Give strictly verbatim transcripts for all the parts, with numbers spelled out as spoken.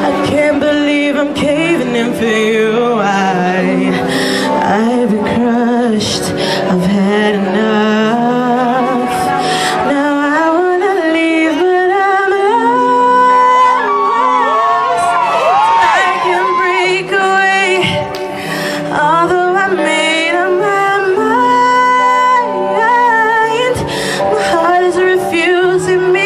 I can't believe I'm caving in for you. I, I've been crushed, I've had enough. Now I wanna leave, but I'm lost. I can break away, although I made up my mind. My heart is refusing me.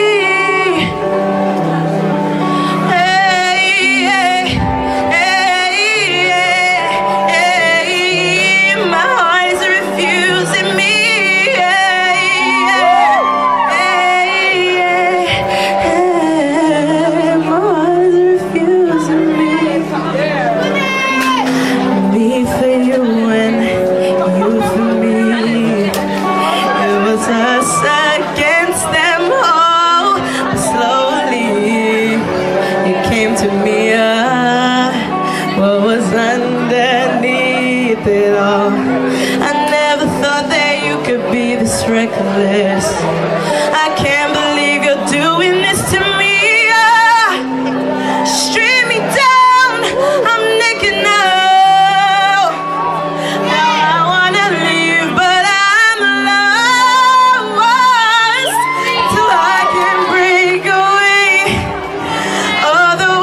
To me, uh, what was underneath it all? I never thought that you could be this reckless. I can't believe you're doing this to me. Uh, strip me down, I'm naked now. Now I wanna leave, but I'm lost till I can break away. Although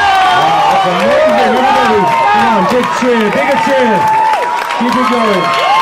cheer, bigger cheer. Keep it going.